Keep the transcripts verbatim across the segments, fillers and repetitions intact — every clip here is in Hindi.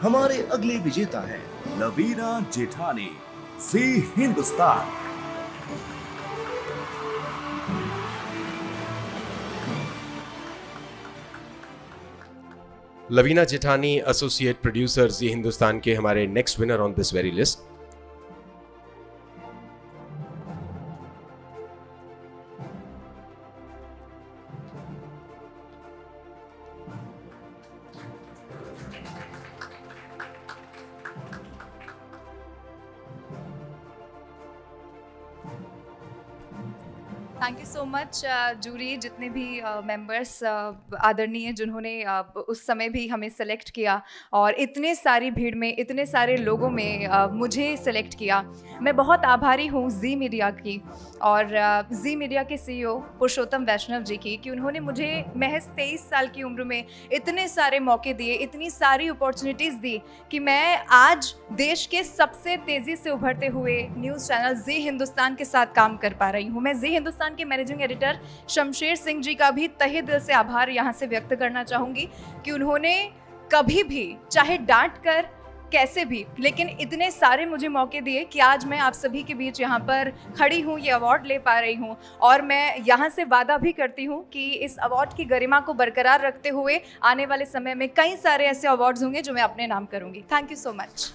हमारे अगले विजेता हैं लवीना जेठानी, जी हिंदुस्तान। लवीना जेठानी, एसोसिएट प्रोड्यूसर, जी हिंदुस्तान के हमारे next winner on this very list. Thank you so much jury, जितने भी मेंबर्स uh, uh, आदरणीय, जिन्होंने uh, उस समय भी हमें सेलेक्ट किया और इतने सारी भीड़ में, इतने सारे लोगों में uh, मुझे सेलेक्ट किया। मैं बहुत आभारी हूँ जी मीडिया की और जी uh, मीडिया के सीईओ पुरुषोत्तम वैष्णव जी की, कि उन्होंने मुझे महज तेईस साल की उम्र में इतने सारे मौके दिए, इतनी सारी अपॉर्चुनिटीज़ दी कि मैं आज देश के सबसे तेज़ी से उभरते हुए न्यूज़ चैनल जी हिंदुस्तान के साथ काम कर पा रही हूँ। मैं जी हिंदुस्तान के मैनेजिंग एडिटर शमशेर सिंह जी का भी तहे दिल से आभार यहाँ से व्यक्त करना चाहूँगी कि उन्होंने कभी भी, चाहे डांट कर, कैसे भी, लेकिन इतने सारे मुझे मौके दिए कि आज मैं आप सभी के बीच यहाँ पर खड़ी हूँ, ये अवार्ड ले पा रही हूँ। और मैं यहाँ से वादा भी करती हूँ कि इस अवार्ड की गरिमा को बरकरार रखते हुए आने वाले समय में कई सारे ऐसे अवार्ड्स होंगे जो मैं अपने नाम करूँगी। Thank you so much.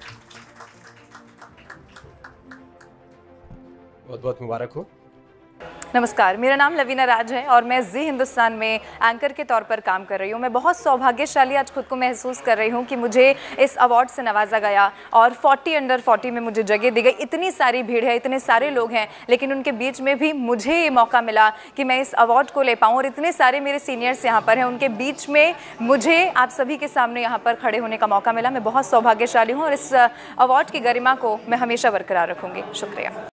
बहुत बहुत मुबारक हो। नमस्कार, मेरा नाम लवीना राज है और मैं जी हिंदुस्तान में एंकर के तौर पर काम कर रही हूँ। मैं बहुत सौभाग्यशाली आज खुद को महसूस कर रही हूँ कि मुझे इस अवार्ड से नवाजा गया और चालीस अंडर चालीस में मुझे जगह दी गई। इतनी सारी भीड़ है, इतने सारे लोग हैं, लेकिन उनके बीच में भी मुझे ये मौका मिला कि मैं इस अवार्ड को ले पाऊँ और इतने सारे मेरे सीनियर्स यहाँ पर हैं, उनके बीच में मुझे आप सभी के सामने यहाँ पर खड़े होने का मौका मिला। मैं बहुत सौभाग्यशाली हूँ और इस अवार्ड की गरिमा को मैं हमेशा बरकरार रखूँगी। शुक्रिया।